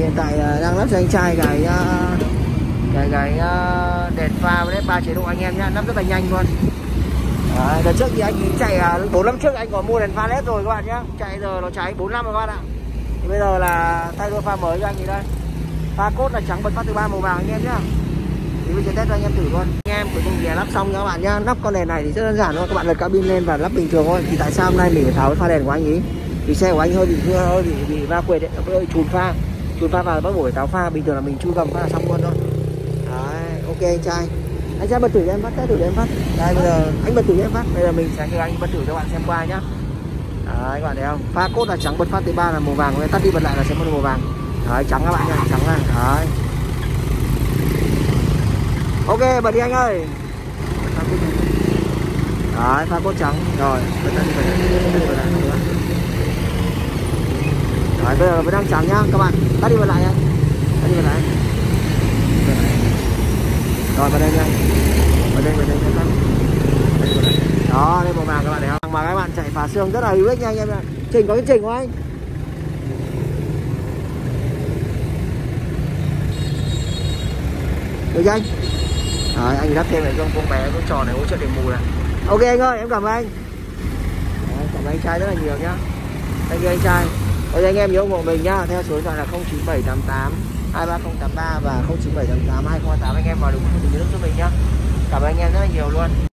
hiện tại đang lắp cho anh trai cái đèn pha với 3 chế độ anh em nhá, lắp rất là nhanh luôn. Đấy, đợt trước thì anh chạy 4 năm trước anh có mua đèn pha led rồi các bạn nhá, chạy giờ nó cháy 4 năm rồi các bạn ạ. Thì bây giờ là thay đôi pha mới cho anh thì đây, pha cốt là trắng bật phát từ 3 màu vàng anh em nhá. Thì bây giờ test cho anh em thử luôn. Anh em cuối cùng thì lắp xong nha các bạn nhá. Lắp con đèn này thì rất đơn giản thôi, các bạn lật cabin lên và lắp bình thường thôi. Thì tại sao hôm nay mình phải tháo cái pha đèn của anh ý? Vì xe của anh hơi bị va quệt đấy, nó hơi chùn pha vào bắt buộc phải tháo pha. Bình thường là mình chui gầm pha là xong luôn thôi. Đấy, ok anh trai. Anh trai bật thử cho em phát, test thử cho em phát. Đây bây giờ anh bật thử cho em phát. Bây giờ mình sẽ cho anh bật thử cho bạn xem qua nhá. Đấy các bạn thấy không? Pha cốt là trắng, bật phát thứ 3 là màu vàng, tắt đi bật lại là sẽ màu vàng. Đấy trắng các bạn nhá, trắng này. Đấy. Ok bật đi anh ơi. Đấy pha cốt trắng rồi, bật lại. Đấy bây giờ vẫn đang trắng nhá các bạn, tắt đi bật lại anh, tắt đi bật lại. Rồi vào đây nha, vào đây tắt. Đó đây màu vàng các bạn thấy không? Mà các bạn chạy phá xương rất là hữu ích nha anh em ạ. Chỉnh có cái chỉnh không anh? Được chưa anh? Đấy, anh lắp thêm cái con bé con tròn này hỗ trợ đèn mù này. Ok anh ơi, em cảm ơn anh. Đấy, cảm ơn anh trai rất là nhiều nhá. Thank you anh trai. Bây giờ anh em nhớ ủng hộ mình nhá, theo số điện thoại là 09788 23083 và 09788 2038 anh em vào đúng đường giúp mình nhá. Cảm ơn anh em rất là nhiều luôn.